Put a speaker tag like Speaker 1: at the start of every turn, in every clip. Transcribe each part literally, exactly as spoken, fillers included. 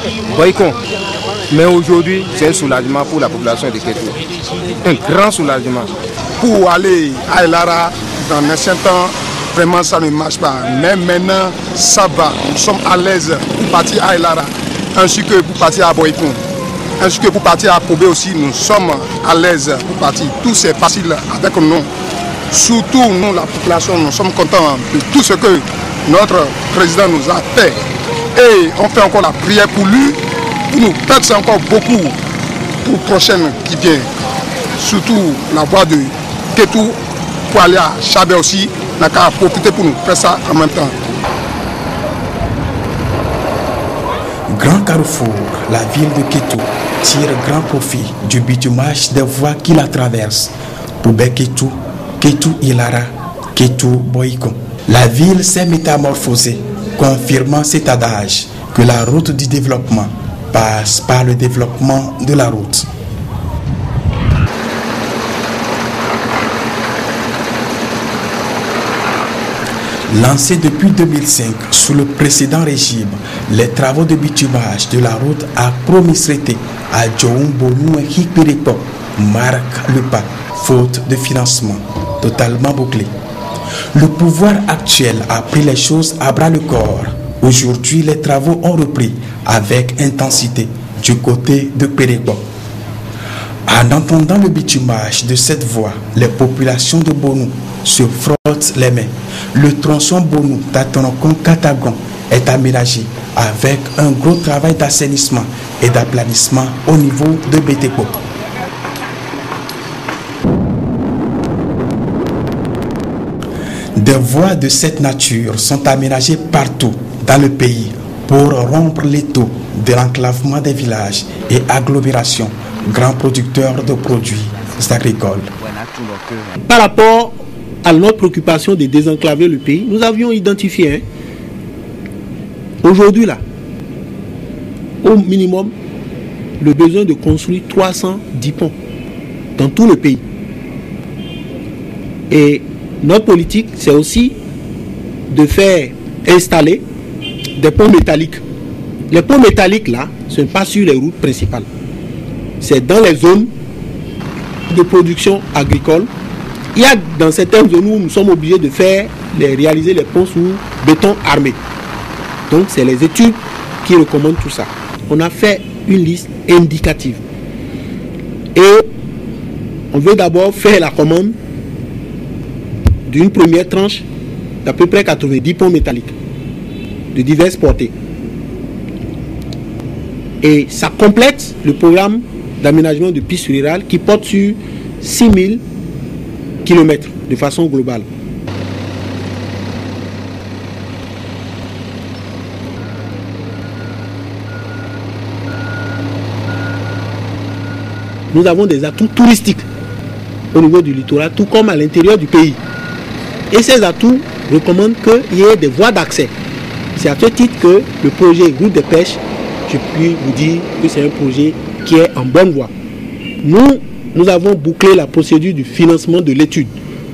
Speaker 1: Boycon. Mais aujourd'hui, c'est un soulagement pour la population de Kétou. Un grand soulagement.
Speaker 2: Pour aller à Elara, dans l'ancien temps, vraiment ça ne marche pas. Mais maintenant, ça va. Nous sommes à l'aise pour partir à Elara, ainsi que pour partir à Boycon. Ainsi que pour partir à Kobe aussi, nous sommes à l'aise pour partir. Tout c'est facile avec nous. Surtout nous, la population, nous sommes contents de tout ce que notre président nous a fait. Et on fait encore la prière pour lui, pour nous percer encore beaucoup pour la prochaine qui vient. Surtout la voie de Kétou pour aller à Chabé aussi, on a qu'à profiter pour nous faire ça en même temps.
Speaker 3: Grand carrefour, la ville de Kétou tire grand profit du bitumage des voies qui la traversent. Poubé Kétou, Kétou Ilara, Kétou Boycon. La ville s'est métamorphosée, confirmant cet adage que la route du développement passe par le développement de la route. Lancés depuis deux mille cinq sous le précédent régime, les travaux de bitumage de la route à Promisrete à Djoumbonou et Hikpiripo marquent le pas, faute de financement totalement bouclé. Le pouvoir actuel a pris les choses à bras le corps. Aujourd'hui, les travaux ont repris avec intensité du côté de Péripo. En entendant le bitumage de cette voie, les populations de Bonou se frottent les mains. Le tronçon Bonou-Tatonokon-Katagon est aménagé avec un gros travail d'assainissement et d'aplanissement au niveau de Bétépo. Des voies de cette nature sont aménagées partout dans le pays pour rompre l'étau de l'enclavement des villages et agglomérations, grands producteurs de produits agricoles.
Speaker 4: Par rapport à notre préoccupation de désenclaver le pays, nous avions identifié hein, aujourd'hui là, au minimum, le besoin de construire trois cent dix ponts dans tout le pays. Et notre politique, c'est aussi de faire installer des ponts métalliques. Les ponts métalliques là, ce n'est pas sur les routes principales. C'est dans les zones de production agricole. Il y a dans certaines zones où nous sommes obligés de faire, les, réaliser les ponts sous béton armé. Donc c'est les études qui recommandent tout ça. On a fait une liste indicative. Et on veut d'abord faire la commande d'une première tranche d'à peu près quatre-vingt-dix ponts métalliques de diverses portées. Et ça complète le programme d'aménagement de pistes rurales qui porte sur six mille kilomètres de façon globale. Nous avons des atouts touristiques au niveau du littoral, tout comme à l'intérieur du pays. Et ces atouts recommandent qu'il y ait des voies d'accès. C'est à ce titre que le projet Route de pêche, je puis vous dire que c'est un projet qui est en bonne voie. Nous, nous avons bouclé la procédure du financement de l'étude.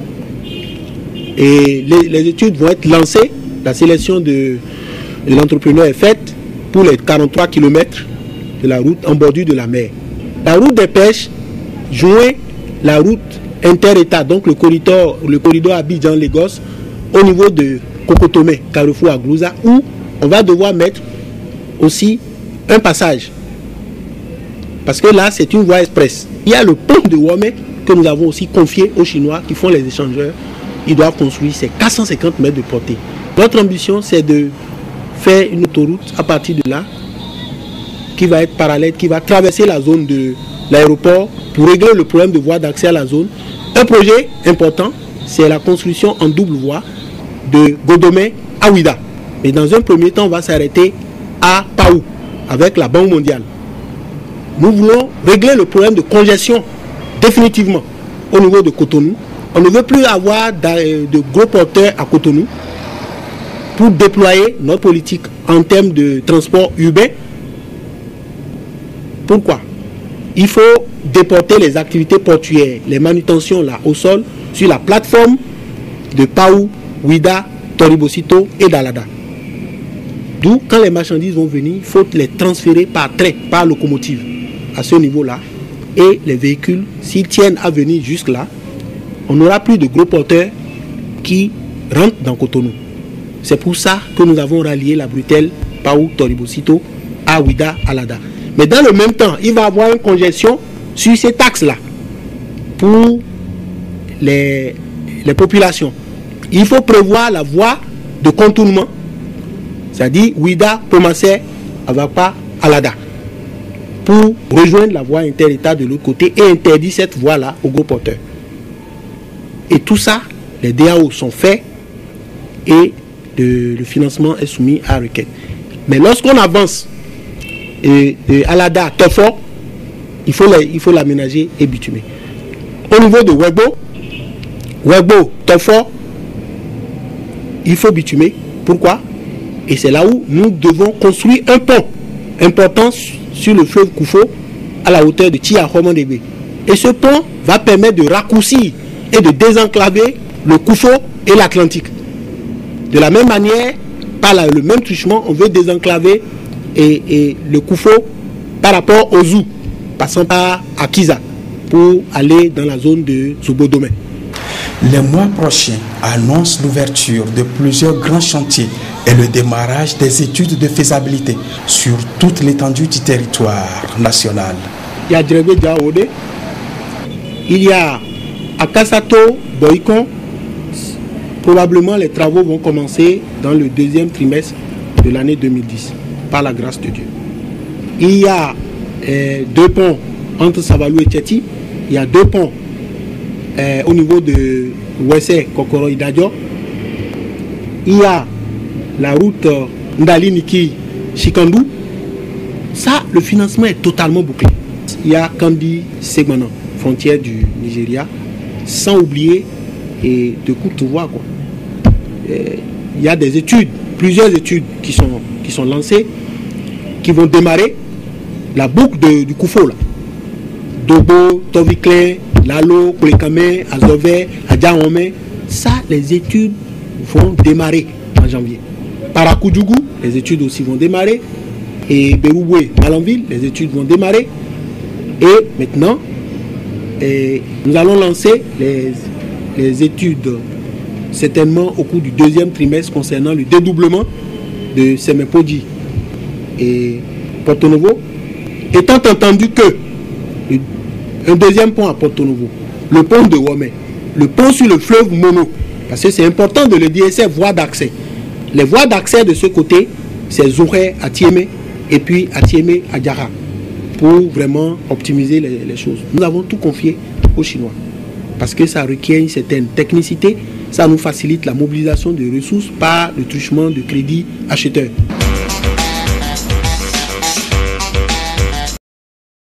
Speaker 4: Et les, les études vont être lancées. La sélection de, de l'entrepreneur est faite pour les quarante-trois kilomètres de la route en bordure de la mer. La route des pêches joint la route inter-État, donc le corridor, le corridor Abidjan-Lagos, au niveau de Kokotomé, Carrefour à Glouza, où on va devoir mettre aussi un passage. Parce que là, c'est une voie express. Il y a le pont de Womé que nous avons aussi confié aux Chinois qui font les échangeurs. Ils doivent construire ces quatre cent cinquante mètres de portée. Notre ambition, c'est de faire une autoroute à partir de là, qui va être parallèle, qui va traverser la zone de l'aéroport pour régler le problème de voie d'accès à la zone. Un projet important, c'est la construction en double voie de Godomé à Ouida. Mais dans un premier temps, on va s'arrêter à Paou, avec la Banque mondiale. Nous voulons régler le problème de congestion définitivement au niveau de Cotonou. On ne veut plus avoir de gros porteurs à Cotonou pour déployer notre politique en termes de transport urbain. Pourquoi? Il faut déporter les activités portuaires, les manutentions là au sol, sur la plateforme de Paou, Ouida, Toribosito et Dalada. D'où, quand les marchandises vont venir, il faut les transférer par train, par locomotive, à ce niveau-là. Et les véhicules, s'ils tiennent à venir jusque-là, on n'aura plus de gros porteurs qui rentrent dans Cotonou. C'est pour ça que nous avons rallié la Brutelle, Paou, Toribosito, à Ouida, Alada. Mais dans le même temps, il va y avoir une congestion sur ces taxes-là pour les, les populations. Il faut prévoir la voie de contournement, c'est-à-dire Ouida, Pomassé, Avapa, Alada, pour rejoindre la voie inter-État de l'autre côté et interdire cette voie-là aux gros porteurs. Et tout ça, les D A O sont faits et le, le financement est soumis à requête. Mais lorsqu'on avance et, et Alada, Tofo, il faut les, il faut l'aménager et bitumer. Au niveau de Wegbo, Wegbo, Tofo, il faut bitumer. Pourquoi? Et c'est là où nous devons construire un pont important sur le fleuve Koufo à la hauteur de Tia-Homandébé. Et ce pont va permettre de raccourcir et de désenclaver le Koufo et l'Atlantique. De la même manière, par la, le même truchement, on veut désenclaver et, et le Koufo par rapport au Zou, passant par Akiza pour aller dans la zone de Zobodomé.
Speaker 3: Les mois prochains annoncent l'ouverture de plusieurs grands chantiers et le démarrage des études de faisabilité sur toute l'étendue du territoire national.
Speaker 4: Il y a Drebé Diaode, il y a Akasato, Boikon. Probablement les travaux vont commencer dans le deuxième trimestre de l'année deux mille dix, par la grâce de Dieu. Il y a euh, deux ponts entre Savalou et Tcheti. Il y a deux ponts euh, au niveau de Ouessé, Kokoro, Idadjo. Il y a la route euh, Ndali Niki, Chikandou. Ça, le financement est totalement bouclé. Il y a Kandi Segmanan, frontière du Nigeria, sans oublier et de Courtois, quoi. Et il y a des études, plusieurs études qui sont, qui sont lancées, qui vont démarrer la boucle de, du Koufo, là. Dobo, Toviklen, Lalo, Kolekame, Azové, Adjaomé. Ça, les études vont démarrer en janvier. Parakoudjougou, les études aussi vont démarrer. Et Berouboué, Malanville, les études vont démarrer. Et maintenant, et nous allons lancer les, les études certainement au cours du deuxième trimestre concernant le dédoublement de Semepodi et Porto Novo, étant entendu que le, un deuxième pont à Porto Novo, le pont de Womé, le pont sur le fleuve Mono, parce que c'est important de le dire, c'est voies d'accès. Les voies d'accès de ce côté, c'est Zouré à Tiémé et puis à Tiémé à Diara, pour vraiment optimiser les, les choses. Nous avons tout confié aux Chinois parce que ça requiert une certaine technicité, ça nous facilite la mobilisation de ressources par le truchement de crédits acheteurs.